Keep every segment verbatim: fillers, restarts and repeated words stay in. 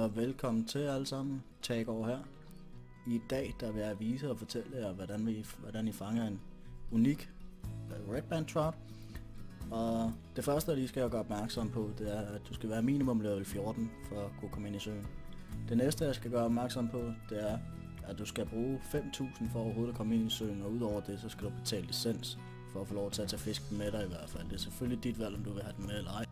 og velkommen til alle sammen. Tag over her. I dag der vil jeg vise og fortælle jer, hvordan, vi, hvordan I fanger en unik red band trout. Og det første, jeg lige skal gøre opmærksom på, det er, at du skal være minimum level fjorten for at kunne komme ind i søen. Det næste, jeg skal gøre opmærksom på, det er, at du skal bruge fem tusind for overhovedet at komme ind i søen, og udover det, så skal du betale licens for at få lov til at tage fisken med dig i hvert fald. Det er selvfølgelig dit valg, om du vil have den med eller ej.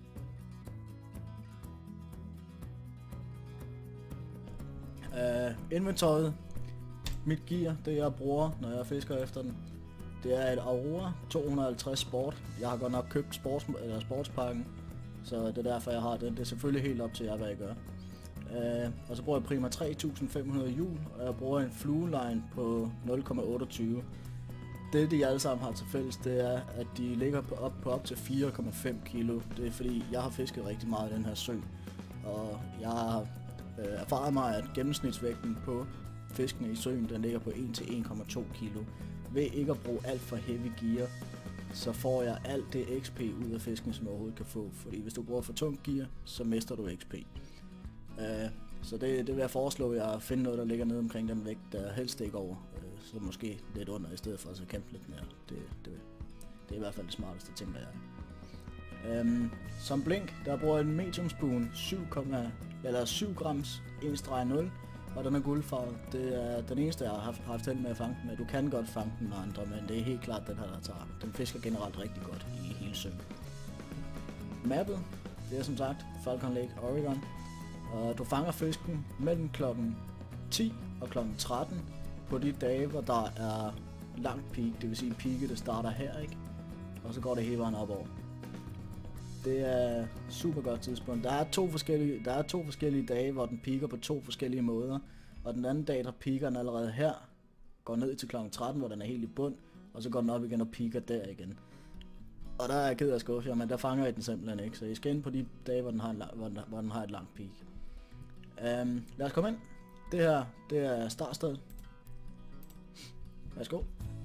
Uh, inventoriet, mit gear, det jeg bruger, når jeg fisker efter den, det er et Aurora to hundrede og halvtreds Sport. Jeg har godt nok købt sports, eller sportspakken, så det er derfor jeg har den. Det er selvfølgelig helt op til jer, hvad jeg gør. Uh, og så bruger jeg Prima tre tusind fem hundrede hjul, og jeg bruger en flueline på nul komma otteogtyve. Det de alle sammen har til fælles, det er, at de ligger på op, på op til fire komma fem kilo. Det er fordi, jeg har fisket rigtig meget i den her sø, og jeg har Øh, erfaret mig, at gennemsnitsvægten på fiskene i søen, den ligger på en til en komma to kilo. Ved ikke at bruge alt for heavy gear, så får jeg alt det X P ud af fisken, som jeg overhovedet kan få. Fordi hvis du bruger for tungt gear, så mister du X P. Øh, så det, det vil jeg foreslå, at jeg finder noget, der ligger nede omkring den vægt, der helst ikke over. Øh, så måske lidt under, i stedet for at så kæmpe lidt mere. Det, det, det er i hvert fald det smarteste, tænker jeg. Um, som blink, der bruger jeg en medium spoon syv, eller syv grams en nul, og den er guldfarvet. Det er den eneste, jeg har haft, haft held med at fange den med. Du kan godt fange den med andre, men det er helt klart den her, der tager. Den fisker generelt rigtig godt i hele søen. Mappet, det er som sagt Falcon Lake, Oregon, og du fanger fisken mellem klokken ti og klokken tretten på de dage, hvor der er langt peak, det vil sige peaket, det starter her, ikke? Og så går det hele vejen op over. Det er super godt tidspunkt. Der er to forskellige, der er to forskellige dage, hvor den piker på to forskellige måder. Og den anden dag, der piker den allerede her, går ned til klokken tretten, hvor den er helt i bund, og så går den op igen og piker der igen. Og der er jeg ked af at skuffe jer, men der fanger jeg den simpelthen ikke. Så I skal ind på de dage, hvor den har, en lang, hvor den, hvor den har et langt peak. Um, lad os komme ind. Det her, det er startstedet. Værsgo.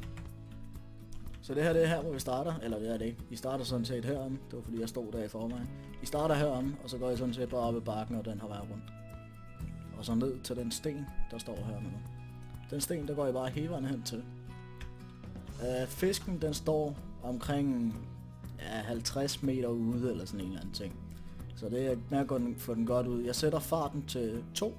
Så det her, det er her, hvor vi starter, eller det er det ikke. I starter sådan set herom, det var fordi jeg stod der i forvejen. I starter herom, og så går I sådan set bare op ad bakken, og den har været rundt. Og så ned til den sten, der står hernede. Den sten, der går I bare hele vejen hen til. Uh, fisken, den står omkring ja, halvtreds meter ude, eller sådan en eller anden ting. Så det er med at gå den, få den godt ud. Jeg sætter farten til to.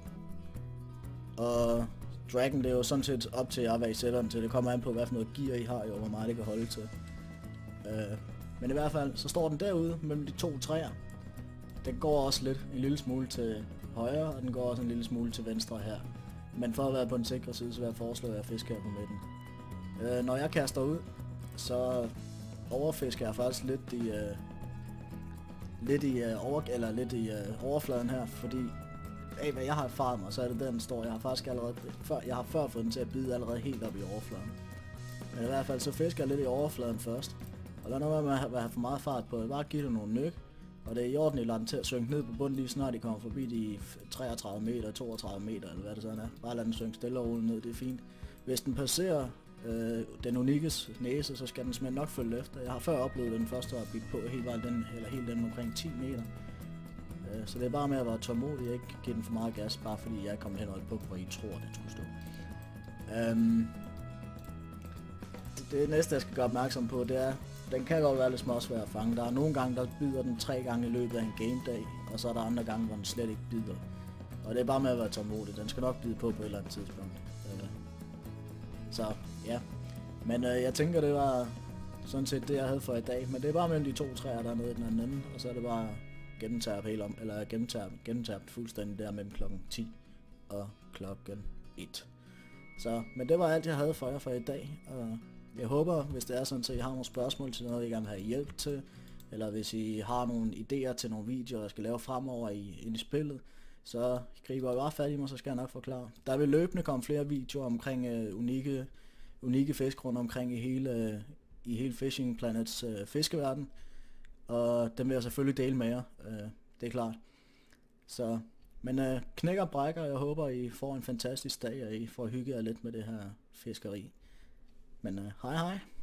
Og Dragon, det er jo sådan set op til jer, hvad I sætter den til. Det kommer an på, hvad for noget gear I har, jo, hvor meget det kan holde til. Uh, men i hvert fald, så står den derude mellem de to træer. Den går også lidt en lille smule til højre, og den går også en lille smule til venstre her. Men for at være på den sikre side, så vil jeg foreslå, at jeg fisker her på midten. Uh, når jeg kaster ud, så overfisker jeg faktisk lidt i, uh, lidt i, uh, over, eller lidt i uh, overfladen her, fordi af hvad jeg har erfaret mig, så er det der den står. Jeg har faktisk allerede før, jeg har før fået den til at bide allerede helt op i overfladen. Men i hvert fald så fisker jeg lidt i overfladen først. Og lad nu være med at have for meget fart på. Jeg bare give det nogle nyk. Og det er i orden, I lader den til at synke ned på bunden lige snart I kommer forbi de treogtredive meter, toogtredive meter eller hvad det sådan er. Bare lad den synke stille og roligt ned, det er fint. Hvis den passerer øh, den unikes næse, så skal den simpelthen nok følge efter. Jeg har før oplevet den første at blive på helt vejen den, eller helt den omkring ti meter. Så det er bare med at være tålmodig, og ikke give den for meget gas, bare fordi jeg er kommet hen og et punkt, hvor I tror, at den skulle stå. Um, det, det næste, jeg skal gøre opmærksom på, det er, den kan godt være lidt småsvær at fange. Der er nogle gange, der bider den tre gange i løbet af en gamedag, og så er der andre gange, hvor den slet ikke bider. Og det er bare med at være tålmodig. Den skal nok bide på på et eller andet tidspunkt. Uh, så ja, men uh, jeg tænker, det var sådan set det, jeg havde for i dag. Men det er bare mellem de to træer dernede i den anden ende, og så er det bare gennemtaget helt om, eller gennemtaget, gennemtaget fuldstændig der mellem klokken ti og klokken et. Så, men det var alt jeg havde for jer for i dag, og jeg håber, hvis det er sådan, så I har nogle spørgsmål til noget, I gerne vil have hjælp til, eller hvis I har nogle idéer til nogle videoer, jeg skal lave fremover i, ind i spillet, så griber I bare fat i mig, så skal jeg nok forklare. Der vil løbende komme flere videoer omkring uh, unikke, unikke fisk rundt omkring i hele, uh, i hele Fishing Planets uh, fiskeverden. Og den vil jeg selvfølgelig dele med jer, øh, det er klart. Så, men øh, knæk og brækker, jeg håber I får en fantastisk dag, og I får hygget jer lidt med det her fiskeri. Men øh, hej hej.